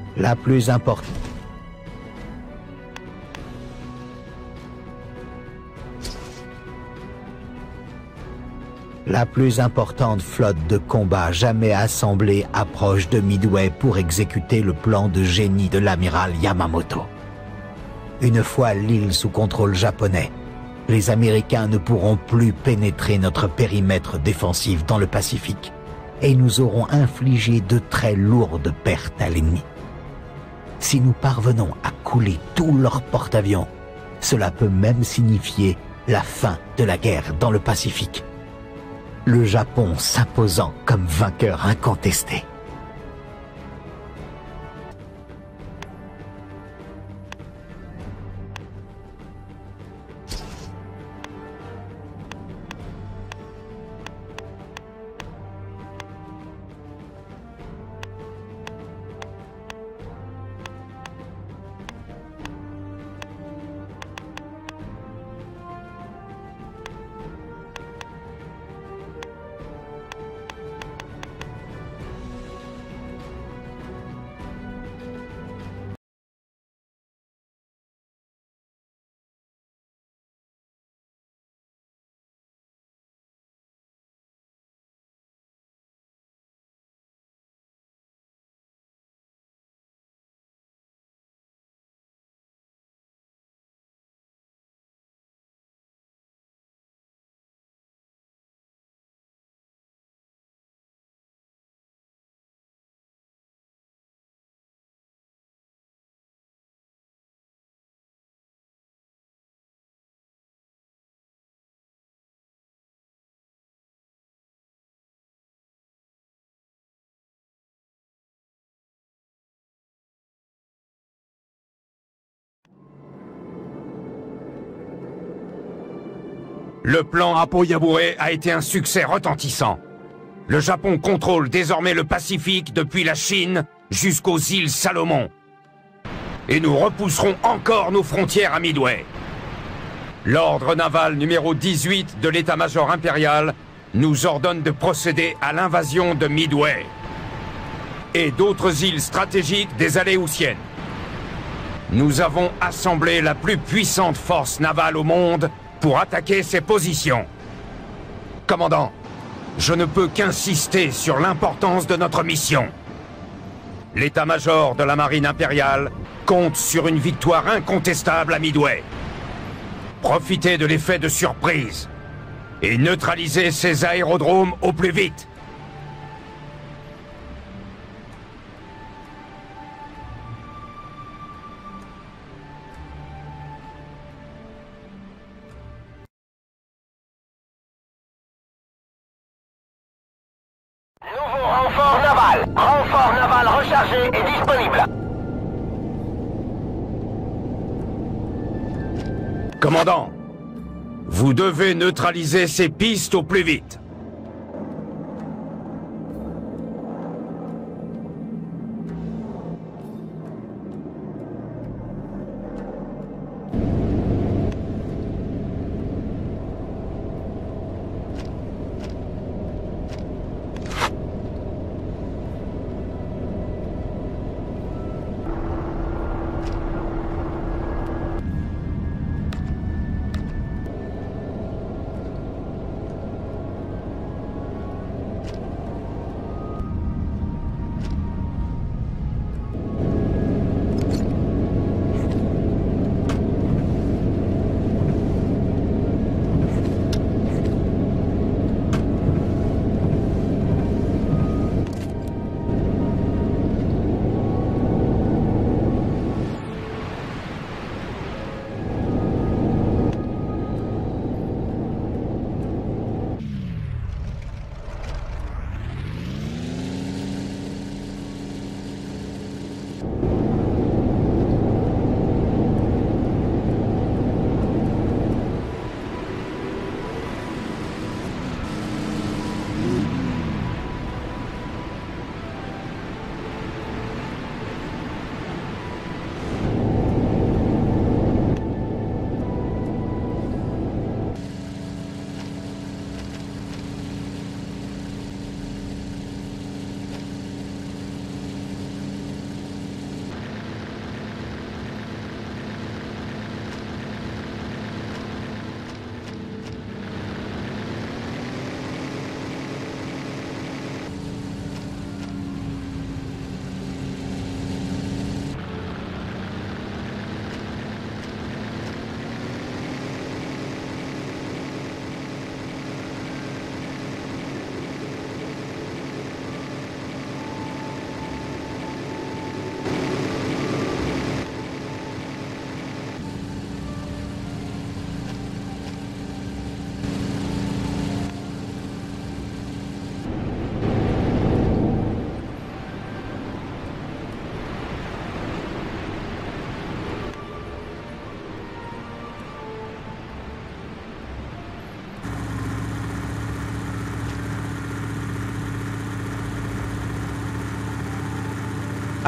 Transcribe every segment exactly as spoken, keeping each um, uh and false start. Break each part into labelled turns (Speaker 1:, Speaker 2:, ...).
Speaker 1: La plus importante. La plus importante flotte de combat jamais assemblée approche de Midway pour exécuter le plan de génie de l'amiral Yamamoto. Une fois l'île sous contrôle japonais, les Américains ne pourront plus pénétrer notre périmètre défensif dans le Pacifique et nous aurons infligé de très lourdes pertes à l'ennemi. Si nous parvenons à couler tous leurs porte-avions, cela peut même signifier la fin de la guerre dans le Pacifique. Le Japon s'imposant comme vainqueur incontesté.
Speaker 2: Le plan Apo-Yabure a été un succès retentissant. Le Japon contrôle désormais le Pacifique depuis la Chine jusqu'aux îles Salomon. Et nous repousserons encore nos frontières à Midway. L'ordre naval numéro dix-huit de l'état-major impérial nous ordonne de procéder à l'invasion de Midway et d'autres îles stratégiques des Aléoutiennes. Nous avons assemblé la plus puissante force navale au monde pour attaquer ces positions. Commandant, je ne peux qu'insister sur l'importance de notre mission. L'état-major de la marine impériale compte sur une victoire incontestable à Midway. Profitez de l'effet de surprise et neutralisez ces aérodromes au plus vite.
Speaker 3: Nouveau renfort naval. Renfort naval rechargé et disponible.
Speaker 2: Commandant, vous devez neutraliser ces pistes au plus vite.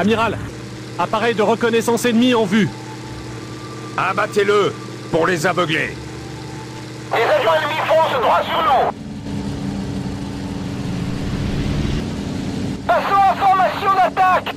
Speaker 4: Amiral, appareil de reconnaissance ennemi en vue.
Speaker 2: Abattez-le pour les aveugler.
Speaker 3: Des avions ennemis foncent droit sur nous. Passons en formation d'attaque.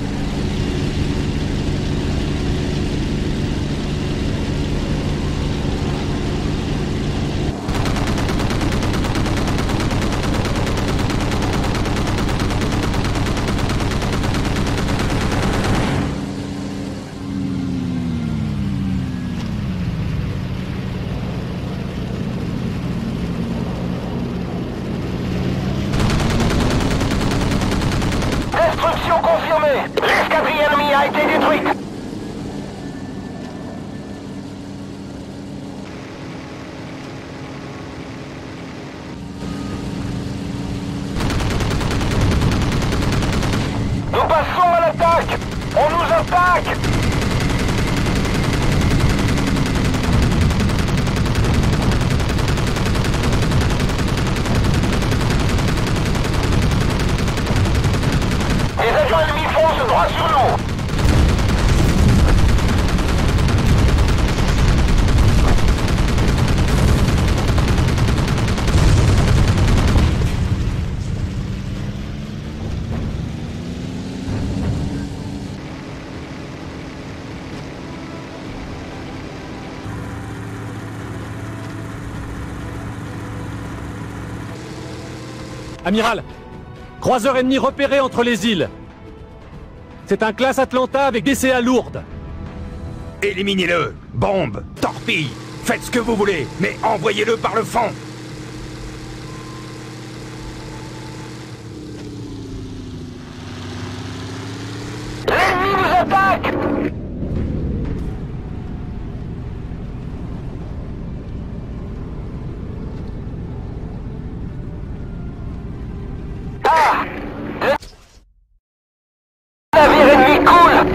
Speaker 3: Destruction confirmée. L'escadrille ennemie a été détruite. Nous passons à l'attaque. On nous attaque. Les avions ennemis foncent droit sur nous.
Speaker 4: Amiral, croiseur ennemi repéré entre les îles. C'est un classe Atlanta avec D C A lourde.
Speaker 2: Éliminez-le. Bombe, torpille, faites ce que vous voulez, mais envoyez-le par le fond.
Speaker 3: L'ennemi nous attaque. Ah! Le navire ennemi coule.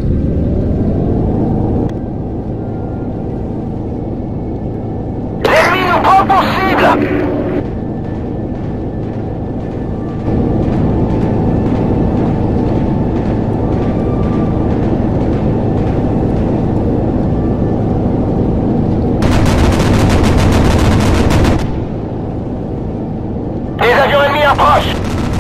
Speaker 3: L'ennemi nous prend pour cible. Les avions ennemis approchent.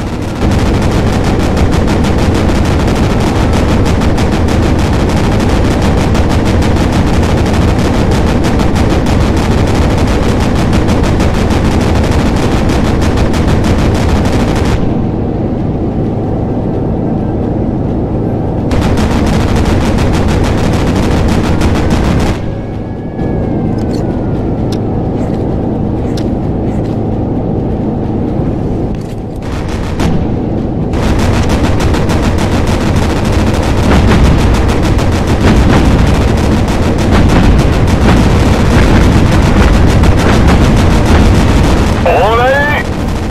Speaker 3: On l'a eu.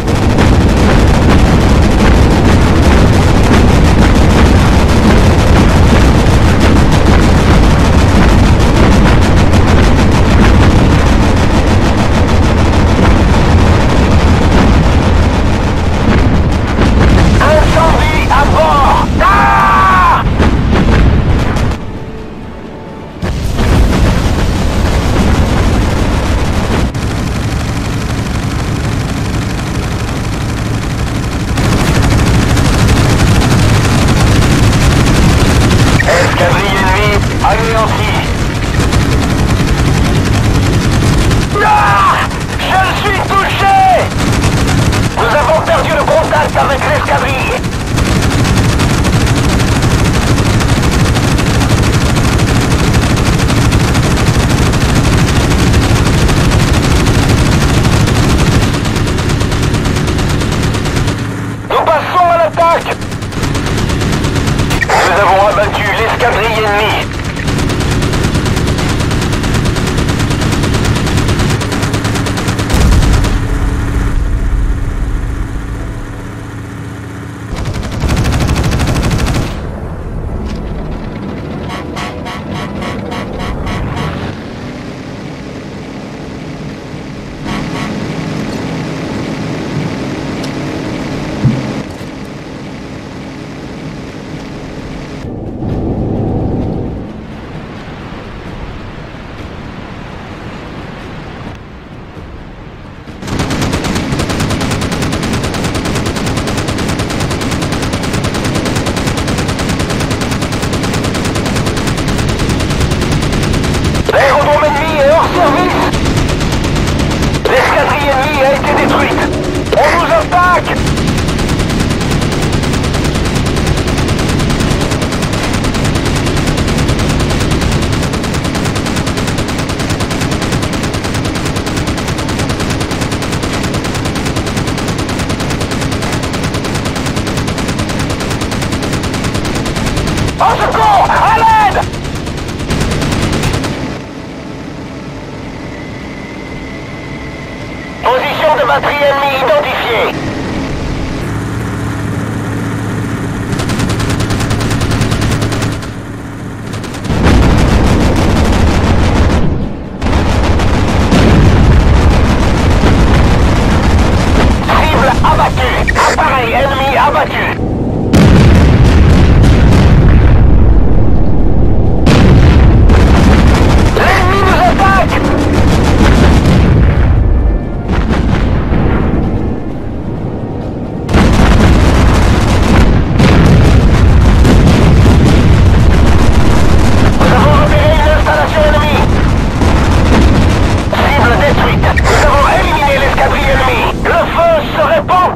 Speaker 3: Incendie à bord. Ah! Escadrille ennemie anéantie. Ah! Je suis touché. Nous avons perdu le contact avec l'escadrille. Nous passons à l'attaque. Nous avons abattu l'escadrille ennemie.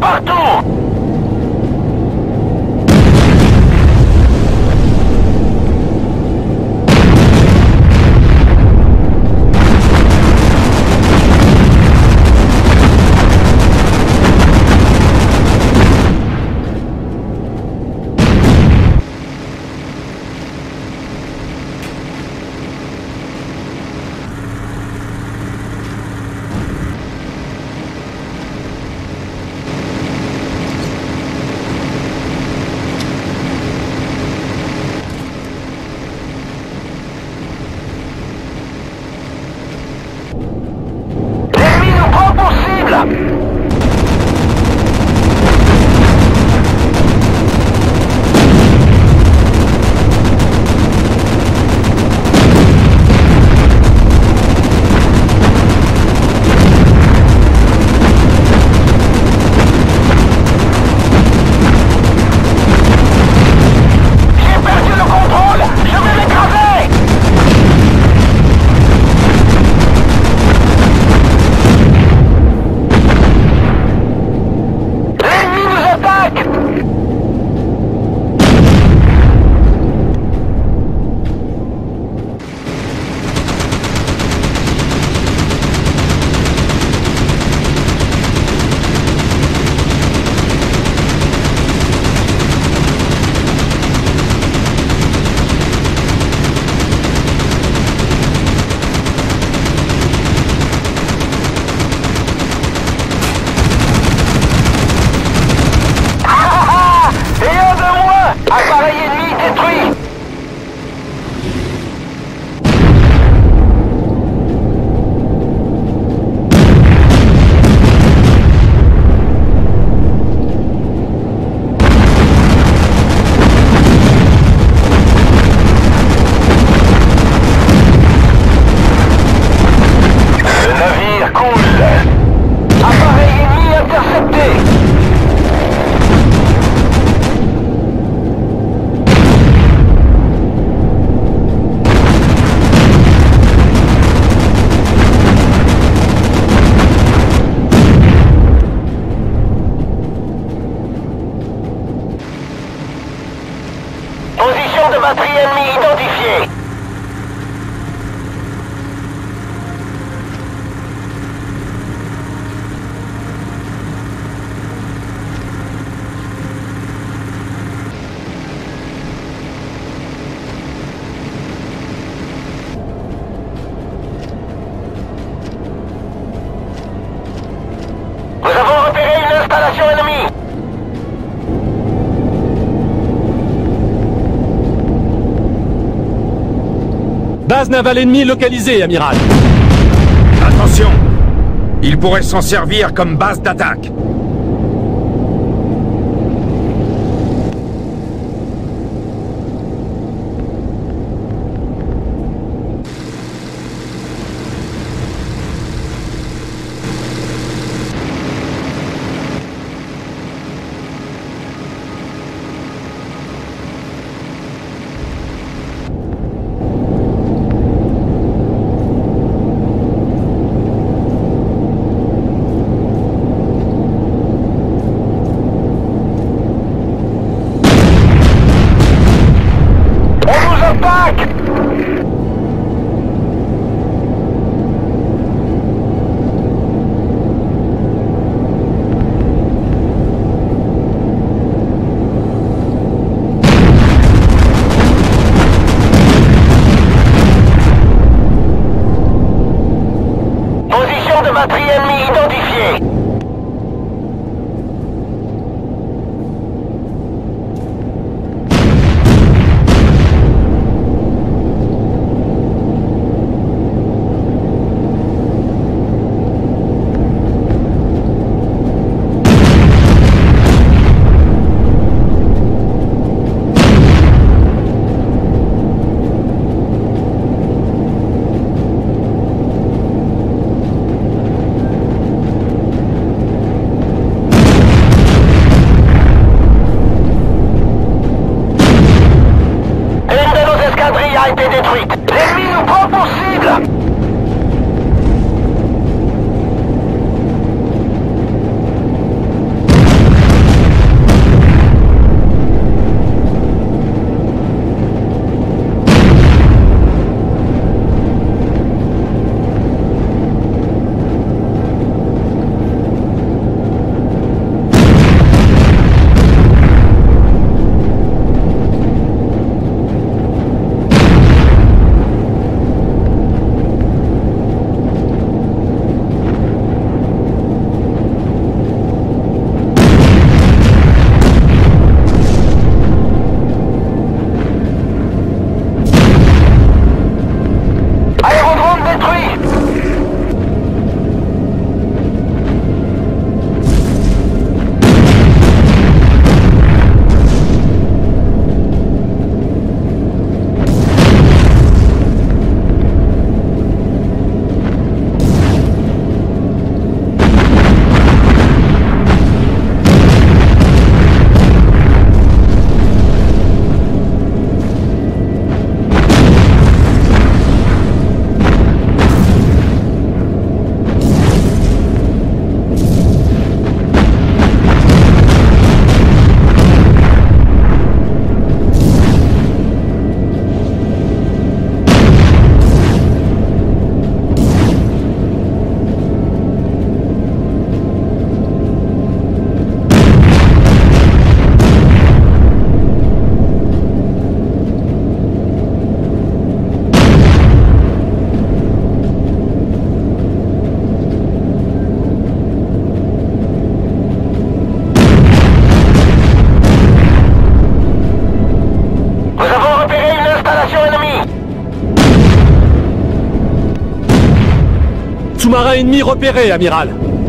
Speaker 3: partout! Appareil ennemi détruit! Le navire coule! Appareil ennemi intercepté! Position de batterie ennemie identifiée. Nous avons repéré une installation ennemie.
Speaker 4: Base navale ennemie localisée, amiral.
Speaker 2: Attention! Il pourrait s'en servir comme base d'attaque.
Speaker 4: Sous-marin ennemi repéré, amiral.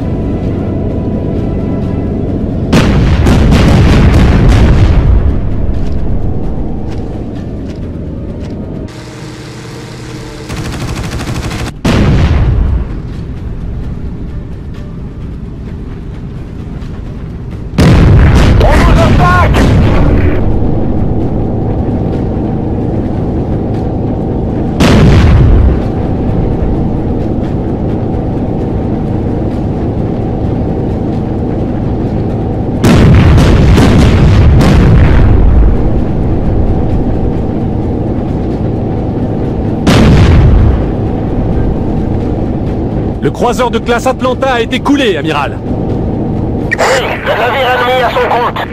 Speaker 4: Le croiseur de classe Atlanta a été coulé, amiral.
Speaker 3: Oui, le navire ennemi à son compte.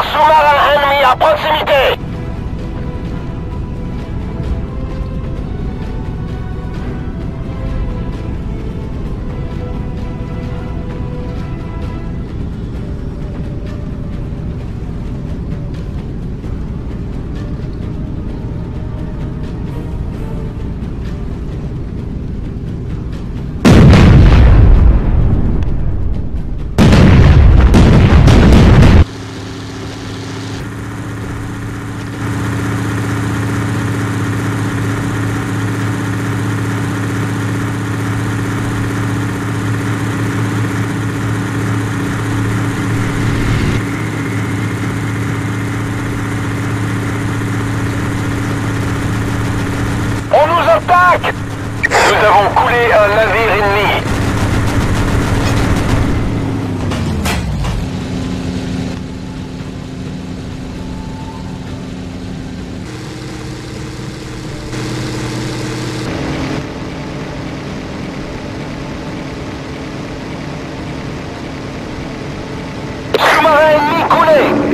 Speaker 3: sous-marin ennemi à proximité. Nous avons coulé un navire ennemi. Sous-marin ennemi coulé.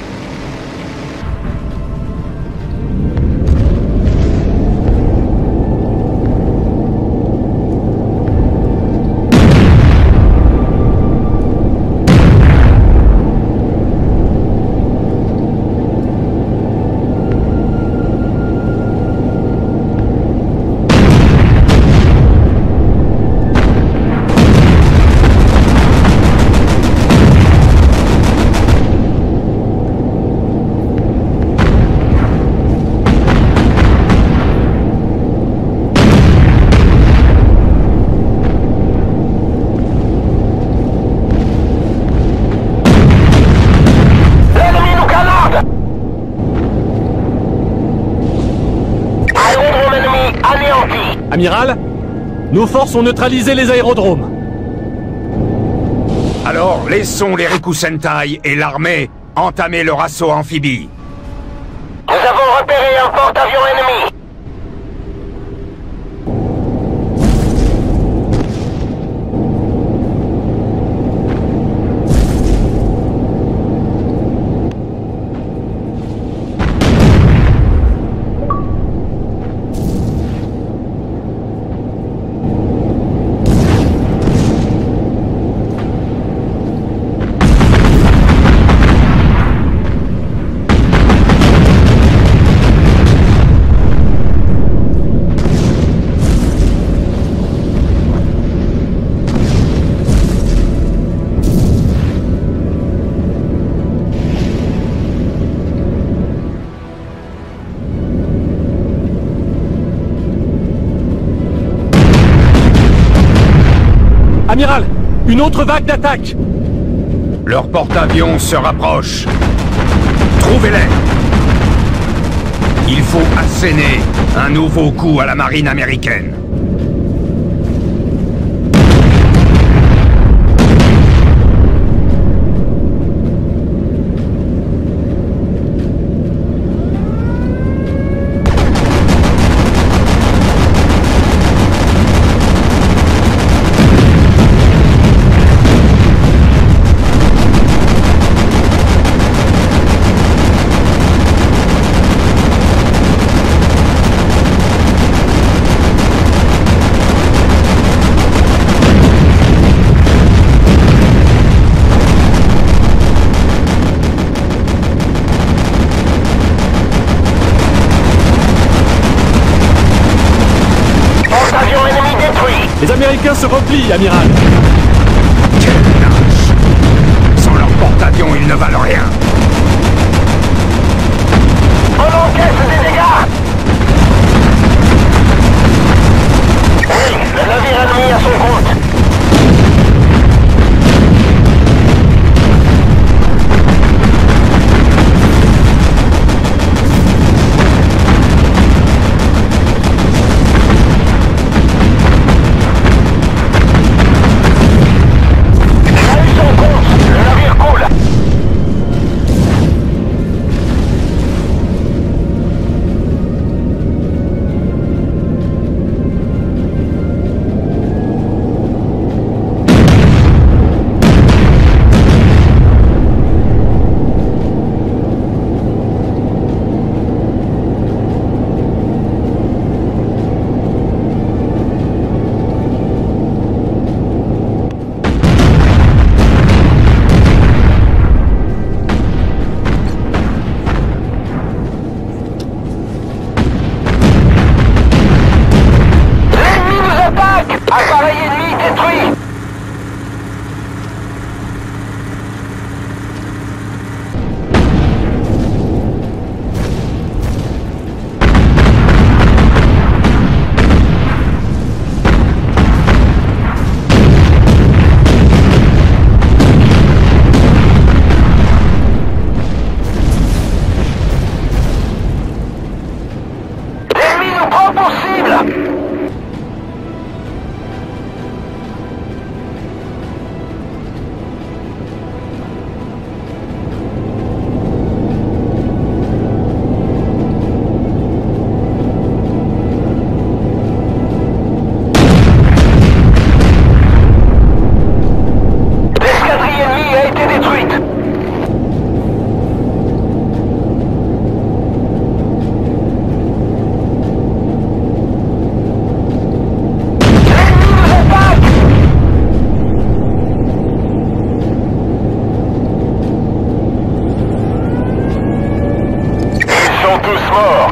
Speaker 4: Amiral, nos forces ont neutralisé les aérodromes.
Speaker 2: Alors, laissons les Rikusentai et l'armée entamer leur assaut amphibie.
Speaker 3: Nous avons repéré un porte-avions ennemi.
Speaker 4: Amiral, une autre vague d'attaque!
Speaker 2: Leur porte-avions se rapproche. Trouvez-les! Il faut asséner un nouveau coup à la marine américaine.
Speaker 4: Les Américains se replient, Amiral.
Speaker 2: Quelle lâche! Sans leur porte-avions, ils ne valent rien.
Speaker 3: On encaisse des dégâts! Oui, le navire ennemi à son compte. possible! L'escadrille ennemie a été détruite! Tous morts.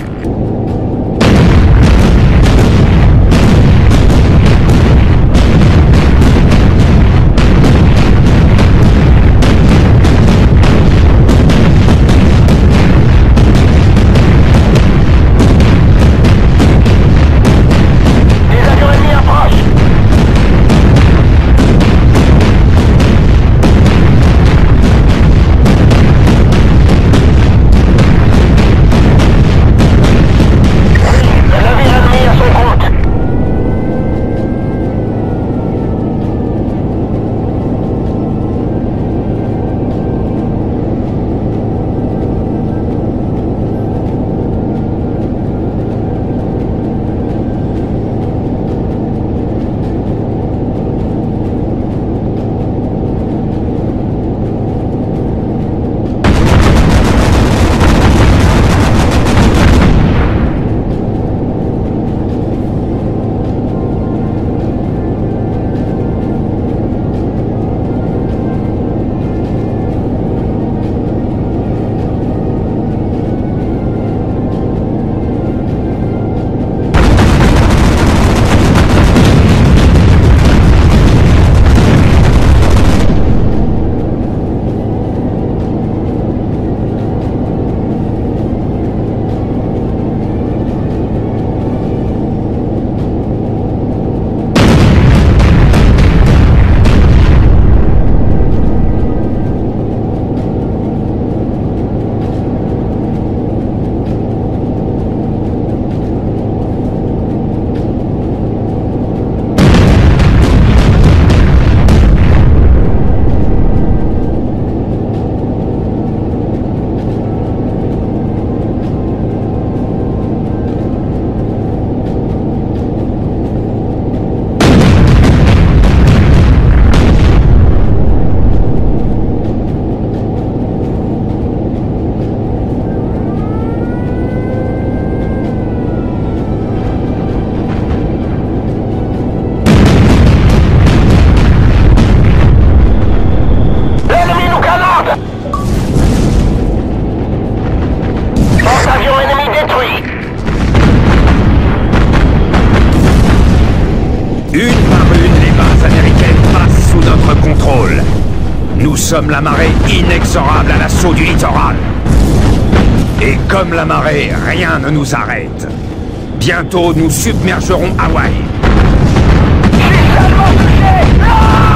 Speaker 3: Des avions ennemis approchent.
Speaker 2: Nous sommes la marée inexorable à l'assaut du littoral. Et comme la marée, rien ne nous arrête. Bientôt, nous submergerons Hawaï.
Speaker 3: Je suis seulement touché. Non!